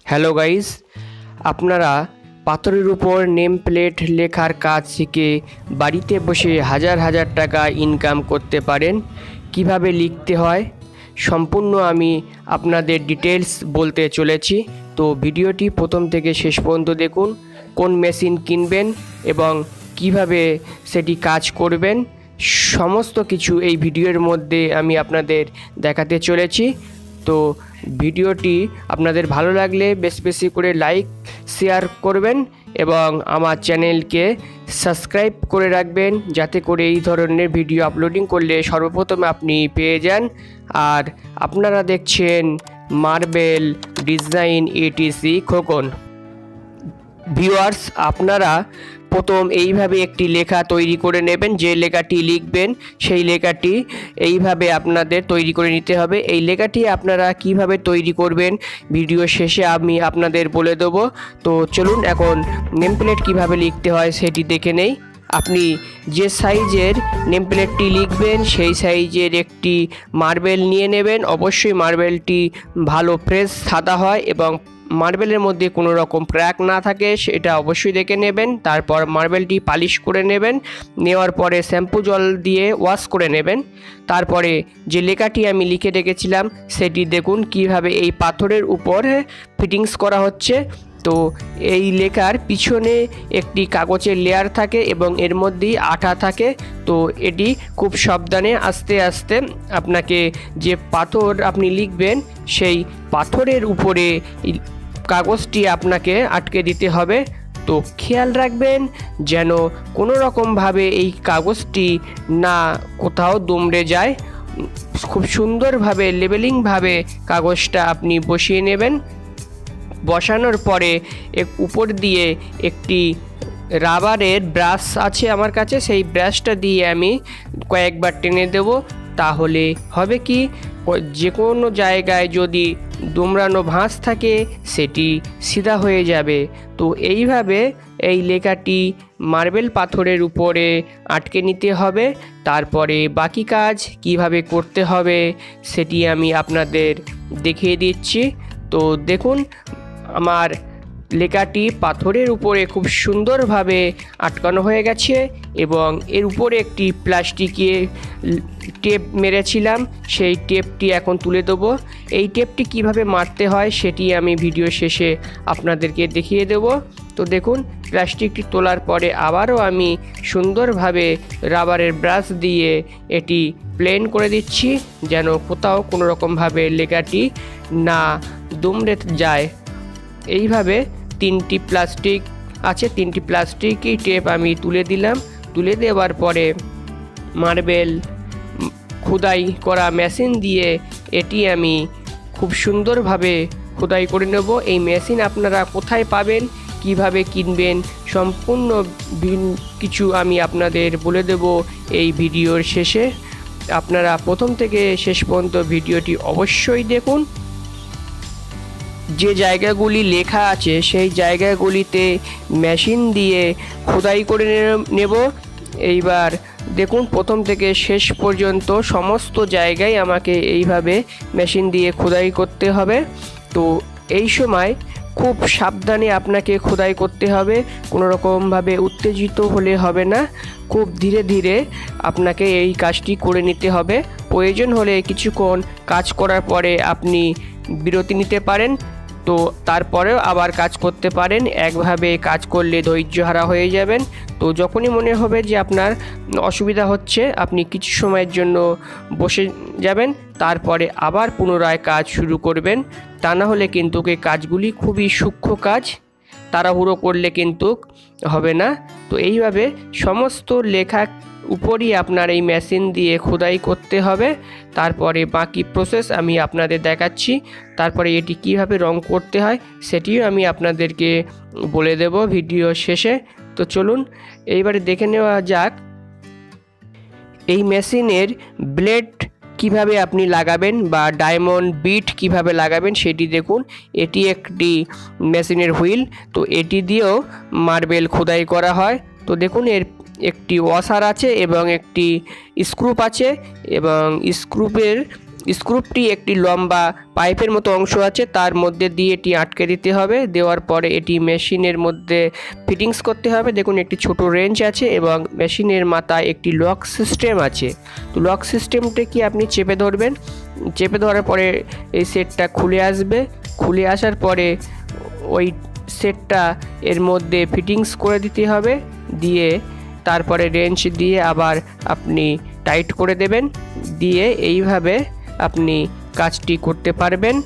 Hello guys, আপনারা পাথরের উপর নেম প্লেট লেখার কাজ শিখে বাড়িতে বসে হাজার হাজার টাকা ইনকাম করতে পারেন। কিভাবে লিখতে হয় সম্পূর্ণ আমি আপনাদের ডিটেলস বলতে চলেছি। তো ভিডিওটি প্রথম থেকে শেষ পর্যন্ত দেখুন। কোন মেশিন কিনবেন এবং কিভাবে সেটি কাজ করবেন সমস্ত কিছু এই ভিডিওর মধ্যে আমি আপনাদের দেখাতে চলেছি। তো ভিডিওটি আপনাদের ভালো লাগলে বেশি বেশি করে লাইক শেয়ার করবেন এবং আমার চ্যানেলকে সাবস্ক্রাইব করে রাখবেন, যাতে করে এই ধরনের ভিডিও আপলোডিং করলে সর্বপ্রথম আপনি পেয়ে যান। আর আপনারা দেখছেন marble design ATC Khokon. Viewers, আপনারা প্রথম এইভাবে একটি লেখা তৈরি করে নেবেন। যে লেখাটি লিখবেন সেই লেখাটি এইভাবে আপনাদের তৈরি করে নিতে হবে। এই লেখাটি আপনারা কিভাবে তৈরি করবেন ভিডিও শেষে আমি আপনাদের বলে দেবো। তো চলুন এখন নেম প্লেট কীভাবে লিখতে হয় সেটি দেখে নেই। আপনি যে সাইজের নেম প্লেটটি লিখবেন সেই সাইজের একটি মার্বেল নিয়ে নেবেন। অবশ্যই মার্বেলটি ভালো ফ্রেশ সাদা হয় এবং মার্বেলের মধ্যে কোনো রকম ক্র্যাক না থাকে সেটা অবশ্যই দেখে নেবেন। তারপর মার্বেলটি পালিশ করে নেবেন। নেওয়ার পরে শ্যাম্পু জল দিয়ে ওয়াশ করে নেবেন। তারপরে যে লেখাটি আমি লিখে রেখেছিলাম সেটি দেখুন কিভাবে এই পাথরের উপরে ফিটিংস করা হচ্ছে। তো এই লেখার পিছনে একটি কাগজের লেয়ার থাকে এবং এর মধ্যেই আঠা থাকে। তো এটি খুব সাবধানে আস্তে আস্তে আপনাকে যে পাথর আপনি লিখবেন সেই পাথরের উপরে কাগজটি আপনাকে আটকে দিতে হবে। তো খেয়াল রাখবেন যেন কোনো রকমভাবে এই কাগজটি না কোথাও দুমড়ে যায়। খুব সুন্দরভাবে লেবেলিংভাবে কাগজটা আপনি বসিয়ে নেবেন। বসানোর পরে উপর দিয়ে একটি রাবারের ব্রাশ আছে আমার কাছে, সেই ব্রাশটা দিয়ে আমি কয়েকবার টেনে দেব। তাহলে হবে কি, যে কোনো জায়গায় যদি দুমড়ানো ভাঁজ থাকে সেটি সিধা হয়ে যাবে। তো এইভাবে এই লেখাটি মার্বেল পাথরের উপরে আটকে নিতে হবে। তারপরে বাকি কাজ কিভাবে করতে হবে সেটি আমি আপনাদের দেখিয়ে দিচ্ছি। তো দেখুন, আমার লেখাটি পাথরের উপরে খুব সুন্দরভাবে আটকানো হয়ে গেছে এবং এর উপরে একটি প্লাস্টিকের টেপ মেরেছিলাম, সেই টেপটি এখন তুলে দেবো। এই টেপটি কিভাবে মারতে হয় সেটি আমি ভিডিও শেষে আপনাদেরকে দেখিয়ে দেব। তো দেখুন, প্লাস্টিকটি তোলার পরে আবারও আমি সুন্দরভাবে রাবারের ব্রাশ দিয়ে এটি প্লেন করে দিচ্ছি, যেন কোথাও কোনো রকমভাবে লেখাটি না দুমড়ে যায়। এইভাবে তিনটি প্লাস্টিক আছে, তিনটি প্লাস্টিকই টেপ আমি তুলে দিলাম। তুলে দেওয়ার পরে মার্বেল খোদাই করা মেশিন দিয়ে এটি আমি খুব সুন্দরভাবে খোদাই করে নেব। এই মেশিন আপনারা কোথায় পাবেন, কিভাবে কিনবেন সম্পূর্ণ কিছু আমি আপনাদের বলে দেব এই ভিডিওর শেষে। আপনারা প্রথম থেকে শেষ পর্যন্ত ভিডিওটি অবশ্যই দেখুন। যে জায়গাগুলি লেখা আছে সেই জায়গাগুলিতে মেশিন দিয়ে খোদাই করে নেব। এইবার দেখুন, প্রথম থেকে শেষ পর্যন্ত সমস্ত জায়গায় আমাকে এইভাবে মেশিন দিয়ে খোদাই করতে হবে। তো এই সময় খুব সাবধানে আপনাকে খোদাই করতে হবে, কোনো রকমভাবে উত্তেজিত হলে হবে না। খুব ধীরে ধীরে আপনাকে এই কাজটি করে নিতে হবে। প্রয়োজন হলে কিছুক্ষণ কাজ করার পরে আপনি বিরতি নিতে পারেন, তো তারপরেও আবার কাজ করতে পারেন। একভাবে কাজ করলে ধৈর্যহারা হয়ে যাবেন। তো যখনই মনে হবে যে আপনার অসুবিধা হচ্ছে আপনি কিছু সময়ের জন্য বসে যাবেন, তারপরে আবার পুনরায় কাজ শুরু করবেন। তা না হলে কিন্তু এই কাজগুলি খুবই সূক্ষ্ম কাজ, তাড়াহুড়ো করলে কিন্তু হবে না। তো এইভাবে সমস্ত লেখা উপরই আপনার এই মেশিন দিয়ে খোদাই করতে হবে। তারপরে বাকি প্রসেস আমি আপনাদের দেখাচ্ছি। তারপরে এটি কিভাবে রং করতে হয় সেটিও আমি আপনাদেরকে বলে দেব ভিডিও শেষে। তো চলুন এইবারে দেখে নেওয়া যাক এই মেশিনের ব্লেড কিভাবে আপনি লাগাবেন বা ডায়মন্ড বিট কিভাবে লাগাবেন সেটি দেখুন। এটি একটি মেশিনের হুইল, তো এটি দিয়েও মার্বেল খোদাই করা হয়। তো দেখুন, এর একটি ওয়াশার আছে এবং একটি স্ক্রুপ আছে এবং স্ক্রুপের স্ক্রুপটি একটি লম্বা পাইপের মতো অংশ আছে, তার মধ্যে দিয়ে এটি আটকে দিতে হবে। দেওয়ার পরে এটি মেশিনের মধ্যে ফিটিংস করতে হবে। দেখুন একটি ছোট রেঞ্চ আছে এবং মেশিনের মাথায় একটি লক সিস্টেম আছে। তো লক সিস্টেমটা কি আপনি চেপে ধরবেন, চেপে ধরার পরে এই সেটটা খুলে আসবে। খুলে আসার পরে ওই সেটটা এর মধ্যে ফিটিংস করে দিতে হবে, দিয়ে তারপরে রেঞ্চ দিয়ে আবার আপনি টাইট করে দেবেন, দিয়ে এইভাবে আপনি কাজটি করতে পারবেন।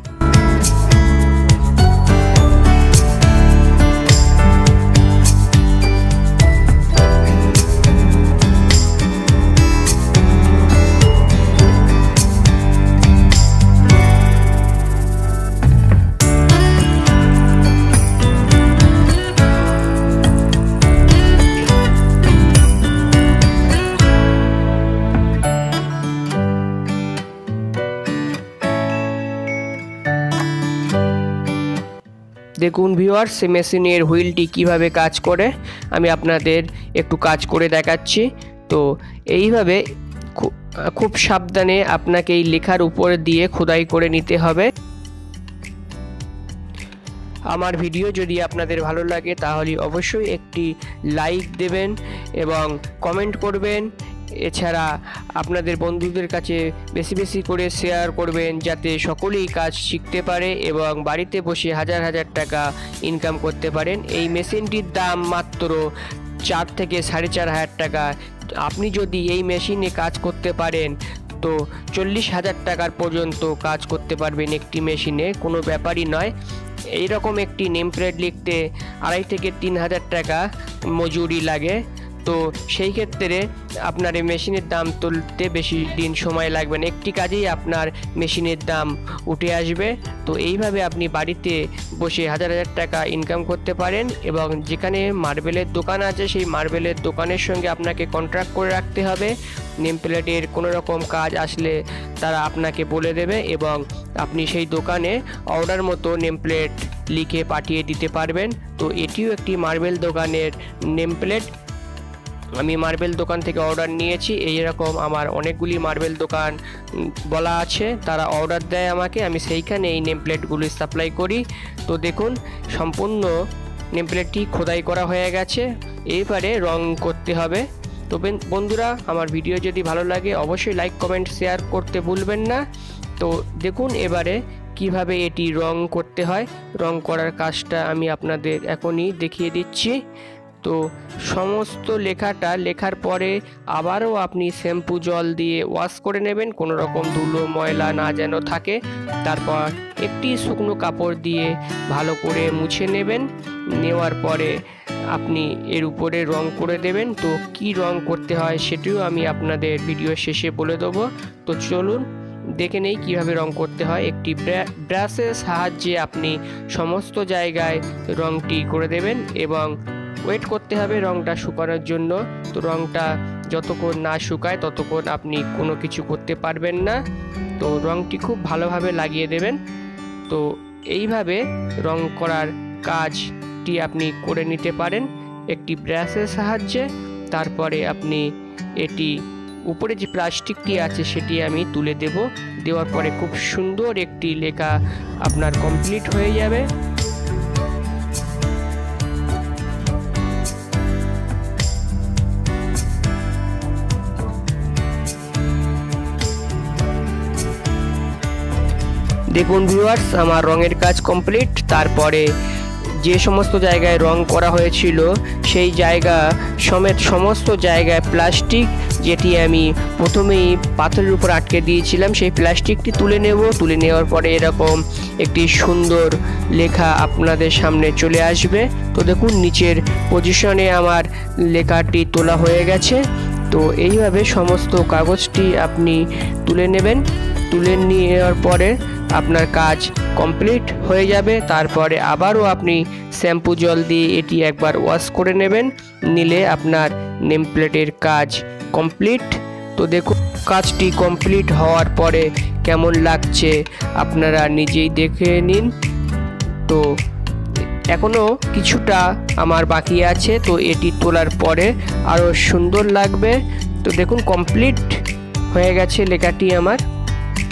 দেখুন ভিউয়ার্স, মেশিনের হুইলটি কিভাবে কাজ করে আমি আপনাদের একটু কাজ করে দেখাচ্ছি। তো এইভাবে খুব সাবধানে আপনাকে এই লেখার উপর দিয়ে খোদাই করে নিতে হবে। আমার ভিডিও যদি আপনাদের ভালো লাগে তাহলে অবশ্যই একটি লাইক দেবেন এবং কমেন্ট করবেন। এছাড়া আপনাদের বন্ধুদের কাছে বেশি বেশি করে শেয়ার করবেন, যাতে সকলেই কাজ শিখতে পারে এবং বাড়িতে বসে হাজার হাজার টাকা ইনকাম করতে পারেন। এই মেশিনটির দাম মাত্র 4 থেকে 4.5 টাকা। আপনি যদি এই মেশিনে কাজ করতে পারেন তো 40,000 টাকার পর্যন্ত কাজ করতে পারবেন একটি মেশিনে, কোনো ব্যাপারই নয়। এইরকম একটি নেম প্লেট লিখতে 2.5 থেকে 3,000 টাকা মজুরি লাগে। তো সেই ক্ষেত্রে আপনার এই মেশিনের দাম তুলতে বেশি দিন সময় লাগবে না, একটি কাজেই আপনার মেশিনের দাম উঠে আসবে। তো এইভাবে আপনি বাড়িতে বসে হাজার হাজার টাকা ইনকাম করতে পারেন এবং যেখানে মার্বেলের দোকান আছে সেই মার্বেলের দোকানের সঙ্গে আপনাকে কন্ট্রাক্ট করে রাখতে হবে। নেম প্লেটের কোনো রকম কাজ আসলে তারা আপনাকে বলে দেবে এবং আপনি সেই দোকানে অর্ডার মতো নেম প্লেট লিখে পাঠিয়ে দিতে পারবেন। তো এটিও একটি মার্বেল দোকানের নেম প্লেট। আমি মার্বেল দোকান থেকে অর্ডার নিয়েছি। এইরকম আমার অনেকগুলি মার্বেল দোকান বলা আছে, তারা অর্ডার দেয় আমাকে, আমি সেইখানে এই নেম প্লেটগুলি সাপ্লাই করি। তো দেখুন সম্পূর্ণ নেম প্লেটটি খোদাই করা হয়ে গেছে, এবারে রং করতে হবে। তো বন্ধুরা, আমার ভিডিও যদি ভালো লাগে অবশ্যই লাইক কমেন্ট শেয়ার করতে ভুলবেন না। তো দেখুন এবারে কিভাবে এটি রং করতে হয়। রং করার কাজটা আমি আপনাদের এখনই দেখিয়ে দিচ্ছি। তো সমস্ত লেখাটা লেখার পরে আবারও আপনি শ্যাম্পু জল দিয়ে ওয়াশ করে নেবেন, কোনো রকম ধুলো ময়লা না যেন থাকে। তারপর একটি শুকনো কাপড় দিয়ে ভালো করে মুছে নেবেন। নেওয়ার পরে আপনি এর উপরে রং করে দেবেন। তো কি রং করতে হয় সেটিও আমি আপনাদের ভিডিও শেষে বলে দেবো। তো চলুন দেখে নেই কীভাবে রং করতে হয়। একটি ব্রাশের সাহায্যে আপনি সমস্ত জায়গায় রংটি করে দেবেন এবং ওয়েট করতে হবে রংটা শুকানোর জন্য। তো রংটা যতক্ষণ না শুকায় ততক্ষণ আপনি কোনো কিছু করতে পারবেন না। তো রংটি খুব ভালোভাবে লাগিয়ে দেবেন। তো এইভাবে রং করার কাজটি আপনি করে নিতে পারেন একটি ব্রাশের সাহায্যে। তারপরে আপনি এটি উপরে যে প্লাস্টিকটি আছে সেটি আমি তুলে দেব। দেওয়ার পরে খুব সুন্দর একটি লেখা আপনার কমপ্লিট হয়ে যাবে। দেখুন ভিউয়ার্স, আমার রঙের কাজ কমপ্লিট। তারপরে যে সমস্ত জায়গায় রং করা হয়েছিল সেই জায়গা সমেত সমস্ত জায়গায় প্লাস্টিক, যেটি আমি প্রথমেই পাথরের উপর আটকে দিয়েছিলাম, সেই প্লাস্টিকটি তুলে নেব। তুলে নেওয়ার পরে এরকম একটি সুন্দর লেখা আপনাদের সামনে চলে আসবে। তো দেখুন নিচের পজিশনে আমার লেখাটি তোলা হয়ে গেছে। তো এইভাবে সমস্ত কাগজটি আপনি তুলে নেবেন। তুলে নেওয়ার পরে আপনার কাজ কমপ্লিট হয়ে যাবে। তারপরে আবারও আপনি শ্যাম্পু জল দিয়ে এটি একবার ওয়াশ করে নেবেন, নিলে আপনার নেম প্লেটের কাজ কমপ্লিট। তো দেখুন কাজটি কমপ্লিট হওয়ার পরে কেমন লাগছে আপনারা নিজেই দেখে নিন। তো এখনও কিছুটা আমার বাকি আছে, তো এটি তোলার পরে আরও সুন্দর লাগবে। তো দেখুন কমপ্লিট হয়ে গেছে লেখাটি আমার।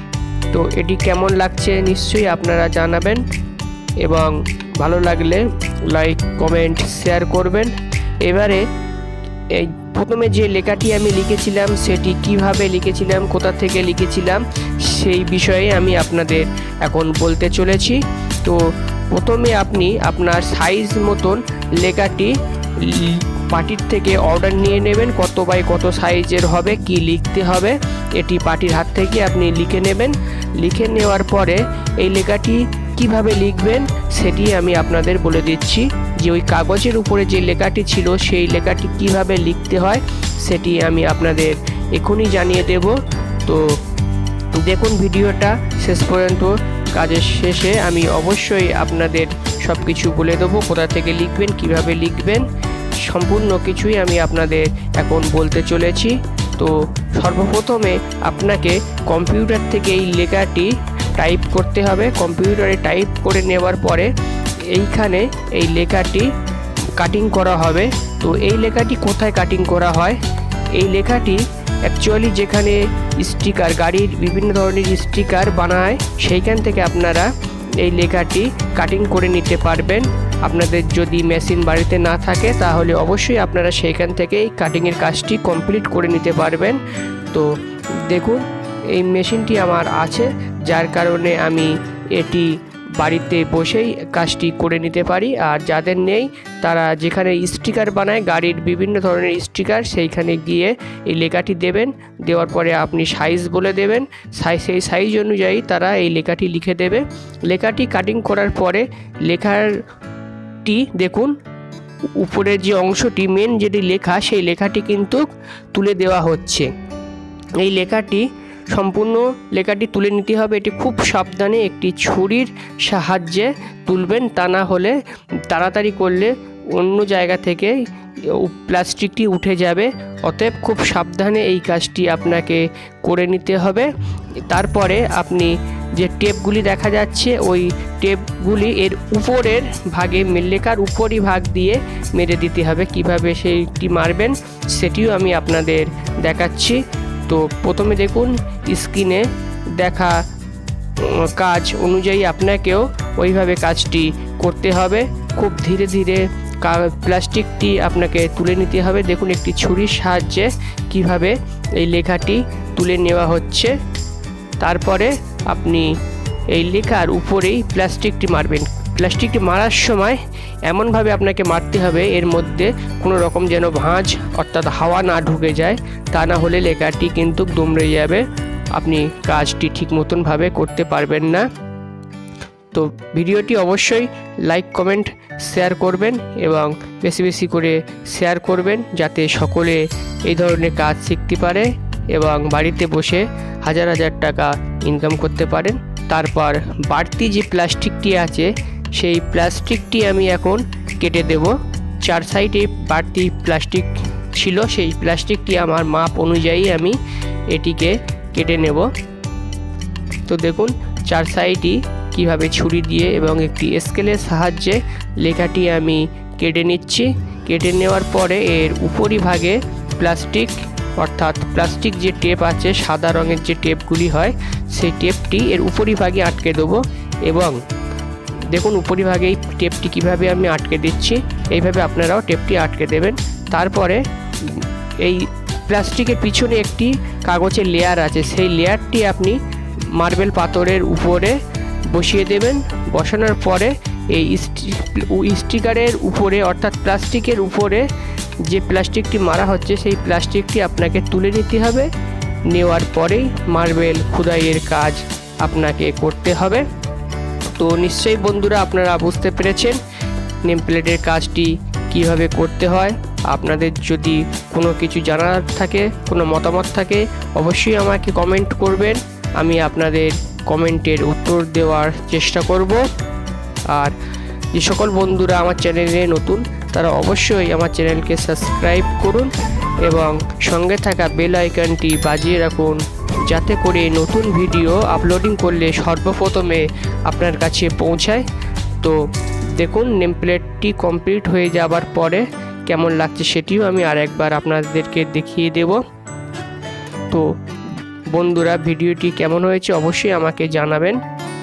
তো এটি কেমন লাগছে নিশ্চয়ই আপনারা জানাবেন এবং ভালো লাগলে লাইক কমেন্ট শেয়ার করবেন। এবারে এই প্রথমে যে লেখাটি আমি লিখেছিলাম সেটি কিভাবে লিখেছিলাম, কোথা থেকে লিখেছিলাম সেই বিষয়ে আমি আপনাদের এখন বলতে চলেছি। তো প্রথমে আপনি আপনার সাইজ মতন লেখাটি পার্টির থেকে অর্ডার নিয়ে নেবেন, কত বাই কত সাইজের হবে, কি লিখতে হবে এটি পার্টির হাত থেকে আপনি লিখে নেবেন। লিখে নেওয়ার পরে এই লেখাটি কিভাবে লিখবেন সেটি আমি আপনাদের বলে দিচ্ছি। যে ওই কাগজের উপরে যে লেখাটি ছিল সেই লেখাটি কিভাবে লিখতে হয় সেটি আমি আপনাদের এখনই জানিয়ে দেব। তো দেখুন ভিডিওটা শেষ পর্যন্ত। কাজের শেষে আমি অবশ্যই আপনাদের সব কিছু বলে দেবো, কোথা থেকে লিখবেন, কিভাবে লিখবেন, সম্পূর্ণ কিছুই আমি আপনাদের এখন বলতে চলেছি। তো সর্বপ্রথমে আপনাকে কম্পিউটার থেকে এই লেখাটি টাইপ করতে হবে। কম্পিউটারে টাইপ করে নেওয়ার পরে এইখানে এই লেখাটি কাটিং করা হবে। তো এই লেখাটি কোথায় কাটিং করা হয়? এই লেখাটি অ্যাকচুয়ালি যেখানে স্টিকার, গাড়ির বিভিন্ন ধরনের স্টিকার বানায় সেইখান থেকে আপনারা এই লেখাটি কাটিং করে নিতে পারবেন। আপনাদের যদি মেশিন বাড়িতে না থাকে তাহলে অবশ্যই আপনারা সেইখান থেকে এই কাটিংয়ের কাজটি কমপ্লিট করে নিতে পারবেন। তো দেখুন এই মেশিনটি আমার আছে, যার কারণে আমি এটি বাড়িতে বসেই কাজটি করে নিতে পারি। আর যাদের নেই তারা যেখানে স্টিকার বানায় গাড়ির বিভিন্ন ধরনের স্টিকার সেইখানে গিয়ে এই লেখাটি দেবেন। দেওয়ার পরে আপনি সাইজ বলে দেবেন, সেই সাইজ অনুযায়ী তারা এই লেখাটি লিখে দেবে। লেখাটি কাটিং করার পরে লেখাটি দেখুন উপরের যে অংশটি মেন যেটি লেখা সেই লেখাটি কিন্তু তুলে দেওয়া হচ্ছে। এই লেখাটি সম্পূর্ণ লেখাটি তুলে নিতে হবে। এটি খুব সাবধানে একটি ছুরির সাহায্যে তুলবেন, তা না হলে তাড়াতাড়ি করলে অন্য জায়গা থেকে প্লাস্টিকটি উঠে যাবে। অতএব খুব সাবধানে এই কাজটি আপনাকে করে নিতে হবে। তারপরে আপনি যে টেপগুলি দেখা যাচ্ছে ওই টেপগুলি এর উপরের ভাগে, লেখার উপরই ভাগ দিয়ে মেরে দিতে হবে। কিভাবে সেইটি মারবেন সেটিও আমি আপনাদের দেখাচ্ছি। তো প্রথমে দেখুন স্ক্রিনে দেখা কাজ অনুযায়ী আপনাকেও ওইভাবে কাজটি করতে হবে। খুব ধীরে ধীরে প্লাস্টিকটি আপনাকে তুলে নিতে হবে। দেখুন একটি ছুরির সাহায্যে কিভাবে এই লেখাটি তুলে নেওয়া হচ্ছে। তারপরে আপনি এই লেখার উপরেই প্লাস্টিকটি মারবেন। প্লাস্টিকটি মারার সময় এমনভাবে আপনাকে মারতে হবে এর মধ্যে কোনো রকম যেন ভাঁজ অর্থাৎ হাওয়া না ঢুকে যায়, তা না হলে লেখাটি কিন্তু দুমড়ে যাবে, আপনি কাজটি ঠিক মতনভাবে করতে পারবেন না। তো ভিডিওটি অবশ্যই লাইক কমেন্ট শেয়ার করবেন এবং বেশি বেশি করে শেয়ার করবেন যাতে সকলে এই ধরনের কাজ শিখতে পারে এবং বাড়িতে বসে হাজার হাজার টাকা ইনকাম করতে পারেন। তারপর বাড়তি যে প্লাস্টিকটি আছে সেই প্লাস্টিকটি আমি এখন কেটে দেব। 4 সাইডে বাড়তি প্লাস্টিক ছিল, সেই প্লাস্টিকটি আমার মাপ অনুযায়ী আমি এটিকে কেটে নেব। তো দেখুন 4 সাইডই কিভাবে ছুরি দিয়ে এবং একটি স্কেলের সাহায্যে লেখাটি আমি কেটে নিচ্ছি। কেটে নেওয়ার পরে এর উপরিভাগে প্লাস্টিক অর্থাৎ প্লাস্টিক যে টেপ আছে, সাদা রঙের যে টেপগুলি হয় সেই টেপটি এর উপরিভাগে আটকে দেবো। এবং দেখুন উপরিভাগে এই টেপটি কীভাবে আমি আটকে দিচ্ছি, এইভাবে আপনারাও টেপটি আটকে দেবেন। তারপরে এই প্লাস্টিকের পিছনে একটি কাগজের লেয়ার আছে, সেই লেয়ারটি আপনি মার্বেল পাথরের উপরে বসিয়ে দেবেন। বসানোর পরে এই স্টিকারের উপরে অর্থাৎ প্লাস্টিকের উপরে যে প্লাস্টিকটি মারা হচ্ছে সেই প্লাস্টিকটি আপনাকে তুলে নিতে হবে। নেওয়ার পরেই মার্বেল খোদাইয়ের কাজ আপনাকে করতে হবে। তো নিশ্চয়ই বন্ধুরা আপনারা বুঝতে পেরেছেন নেম প্লেটের কাজটি কিভাবে করতে হয়। আপনাদের যদি কোনো কিছু জানার থাকে, কোনো মতামত থাকে, অবশ্যই আমাকে কমেন্ট করবেন, আমি আপনাদের কমেন্টের উত্তর দেওয়ার চেষ্টা করব। আর যে সকল বন্ধুরা আমার চ্যানেলে নতুন তারা অবশ্যই আমার চ্যানেলকে সাবস্ক্রাইব করুন এবং সঙ্গে থাকা বেল আইকনটি বাজিয়ে রাখুন, যাতে করে নতুন ভিডিও আপলোডিং করলে সর্বপ্রথমে আপনার কাছে পৌঁছায়। তো দেখুন নেম প্লেটটি কমপ্লিট হয়ে যাবার পরে কেমন লাগছে সেটিও আমি আরেকবার আপনাদেরকে দেখিয়ে দেব। তো বন্ধুরা, ভিডিওটি কেমন হয়েছে অবশ্যই আমাকে জানাবেন।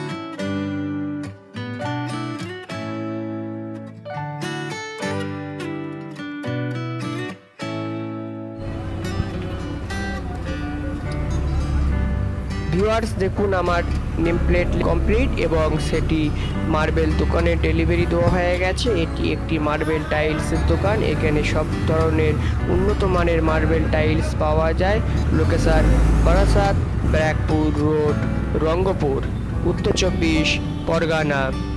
ভিউয়ার্স, দেখুন আমার নেম প্লেট কমপ্লিট এবং সেটি মার্বেল দোকানে ডেলিভারি দেওয়া হয়ে গেছে। এটি একটি মার্বেল টাইলসের দোকান। এখানে সব ধরনের উন্নত মানের মার্বেল টাইলস পাওয়া যায়। Location Barasat, Barrackpore road, Rangpur, Uttar 24 Pargana.